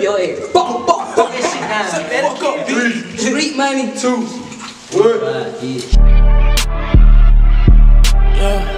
your head. Fuck that shit down. Fuck up, bitch. Street money. 2. What? Yeah.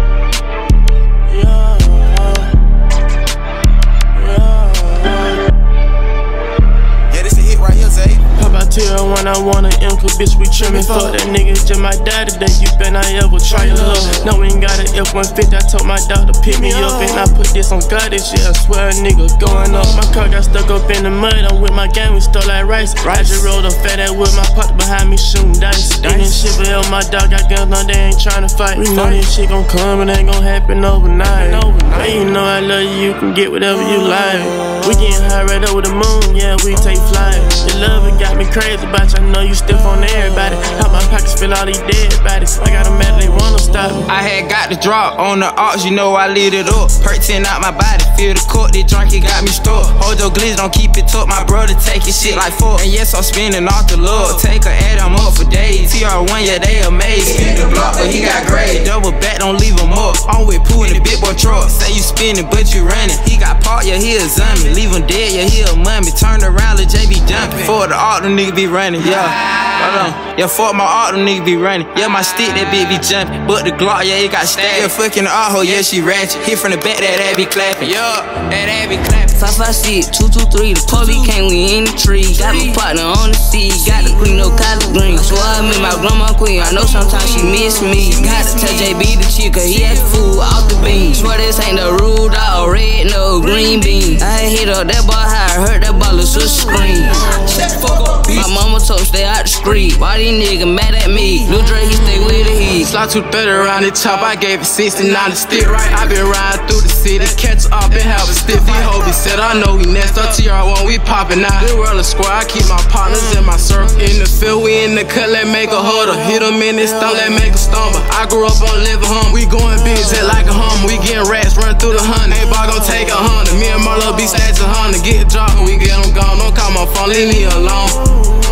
TR1, I want an M, cause bitch, we trimmin'. Fuck that nigga, just my daddy that you bet I ever try your love. No, we ain't got an F-150, I told my dog to pick me up. And I put this on God, this shit, I swear a nigga going up. My car got stuck up in the mud, I'm with my gang, we stole like rice. I just rolled a fat ass with my partner behind me shooting dice. And this shit, but my dog got guns, no, they ain't tryna fight. We know this shit gon' come, it ain't gon' happen overnight. Man, you know I love you, you can get whatever you like. We getting high right over the moon, yeah, we take flight. Your love, it got me crazy, but I know you stiff on everybody. How my pockets fill all these dead bodies. I got them mad, they wanna stop me. I had got the drop on the ox, you know I lit it up. Hurting out my body, feel the court, they drink, it got me stuck. Hold your glitz, don't keep it tucked, my brother taking shit like fuck. And yes, I'm spinning off the love. Take a ad, I'm up for days. TR1, yeah, they amazing. Spin the block, but he got grade. Double back, don't leave him up. I'm with Pooh in the big boy truck. Say you spinning, but you running. He got part, yeah, he a zombie. Leave him dead, yeah, he a mummy. Turn around, let J be jumping. For the art, them niggas be running, yeah. Hold on. Yeah, fuck my art, them niggas be running. Yeah, my stick, that bitch be jumping. But the Glock, yeah, it got stabbed. Yeah, fucking the art hole, yeah, she ratchet. Hit from the back, that be clapping. Yeah, that be clapping. 556, 223, the police came, we in the tree. Got my partner on the seat, got the queen, no collard green. So I met my grandma queen, I know sometimes she miss me. Got to tell JB the chick, cause he had food off the bean. Swear this ain't the rule, dog, red, no green bean. I hit up that boy high, heard that boy little sister scream. My mama told me stay out the street. Why these niggas mad at me? Lil Dre, he stay with the heat. Slide 230 around the top, I gave it 69 to stick right. I been riding through the city, catch up and have a stiff. These hoes be said, I know we next. Up TR1, we poppin' out. The world is square, I keep my partners in my circle. In the field, we in the cut, let make a huddle. Hit them in this stump, let make a stumble. I grew up on living home, we going big just like a hum. We getting rats, run through the honey. Everybody gon' take 100. Me and Marlo be stacks 100. Get the drop, we get them gone. Don't call my phone, leave me alone.